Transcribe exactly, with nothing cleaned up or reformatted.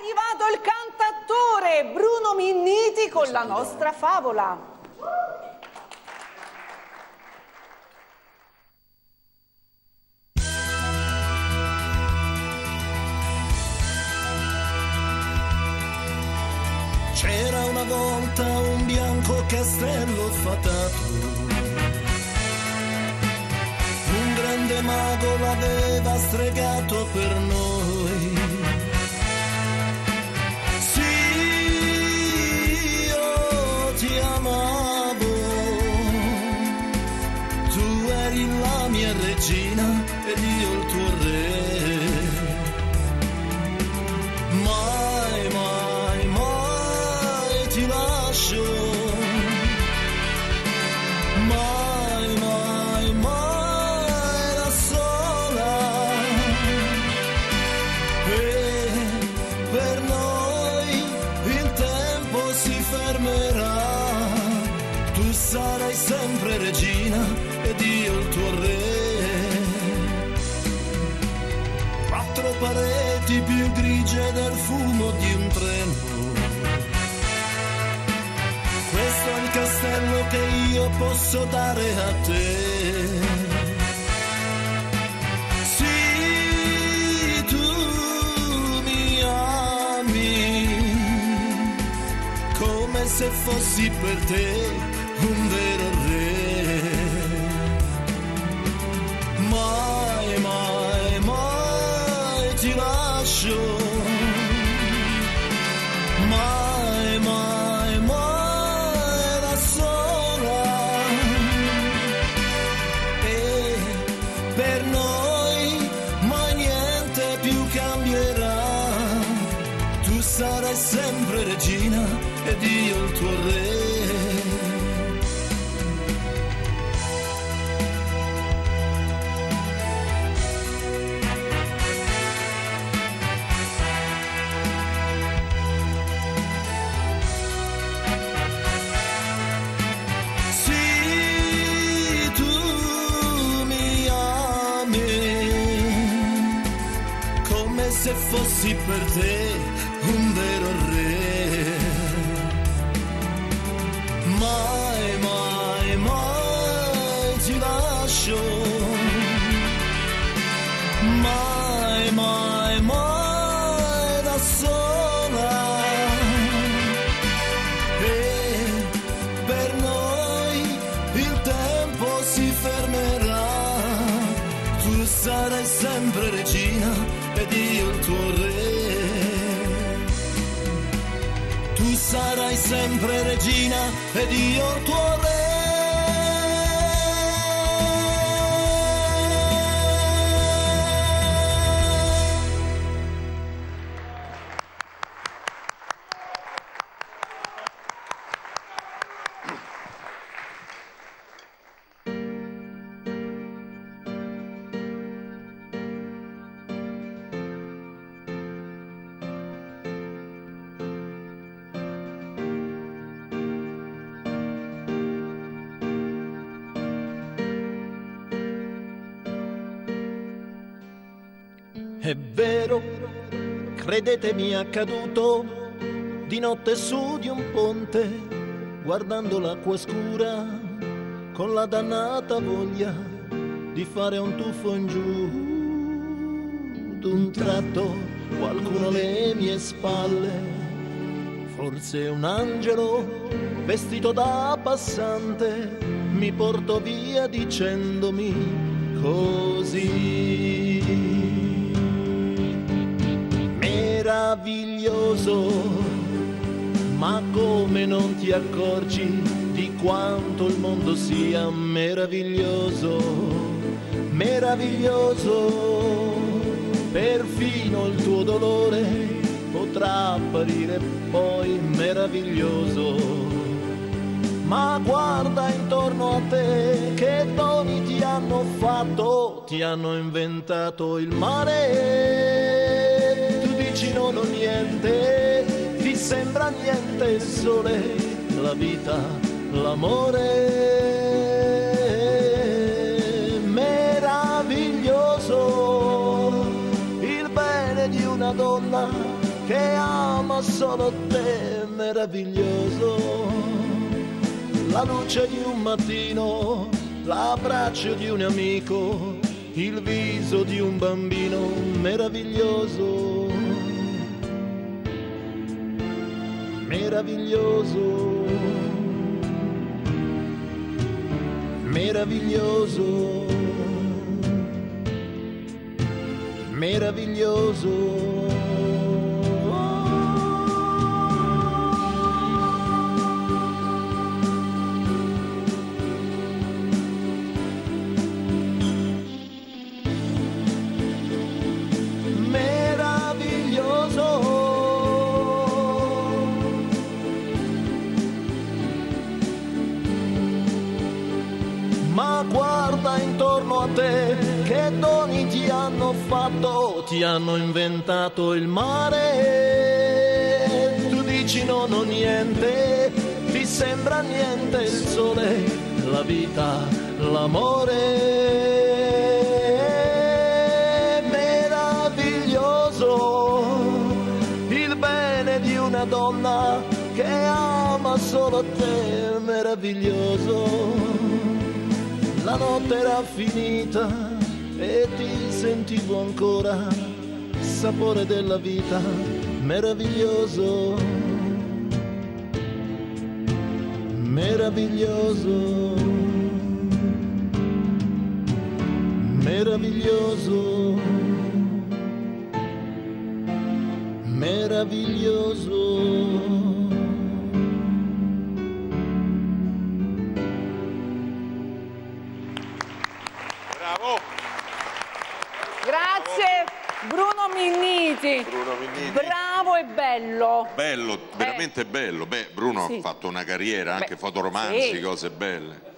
arrivato il cantautore Bruno Minniti con la nostra favola. C'era una volta un bianco castello fatato, un grande mago l'aveva stregato per noi. Sì, io ti amavo, tu eri la mia regina ed io il tuo re. Mai, mai, mai ti lascio, mai, mai, mai da sola. E per noi il tempo si fermerà, tu sarai sempre regina ed io il tuo re. Quattro pareti più grigie del fumo di un treno, questo è il castello che io posso dare a te. Sì, tu mi ami come se fossi per te un vero re. Mai, mai, mai ti lascio, mai, mai, mai da sola. E per noi mai niente più cambierà, tu sarai sempre regina ed io il tuo re. Se fossi per te un vero re. Mai, mai, mai ti lascio, mai, mai, mai da sola. E per noi il tempo si fermerà, tu sarai sempre regina ed io il tuo re. Tu sarai sempre regina ed io il tuo re. È vero, credetemi, è accaduto di notte su di un ponte, guardando l'acqua scura, con la dannata voglia di fare un tuffo in giù. D'un tratto qualcuno alle mie spalle, forse un angelo vestito da passante, mi portò via dicendomi così: meraviglioso, ma come non ti accorgi di quanto il mondo sia meraviglioso, meraviglioso, perfino il tuo dolore potrà apparire poi meraviglioso. Ma guarda intorno a te, che doni ti hanno fatto, ti hanno inventato il mare. Tu dici non ho niente, ti sembra niente il sole, la vita, l'amore. Meraviglioso il bene di una donna che ama solo te, meraviglioso. La luce di un mattino, l'abbraccio di un amico, il viso di un bambino, meraviglioso, meraviglioso, meraviglioso, meraviglioso. Ma guarda intorno a te, che doni ti hanno fatto, ti hanno inventato il mare. Tu dici no, no, niente, ti sembra niente il sole, la vita, l'amore. Meraviglioso, il bene di una donna che ama solo te, meraviglioso. La notte era finita e ti sentivo ancora, sapore della vita, meraviglioso, meraviglioso, meraviglioso, meraviglioso. Grazie Bruno Minniti. Bruno Minniti. Bravo e bello. Bello, veramente eh. bello. Beh, Bruno sì. ha fatto una carriera anche Beh, fotoromanzi, sì. cose belle.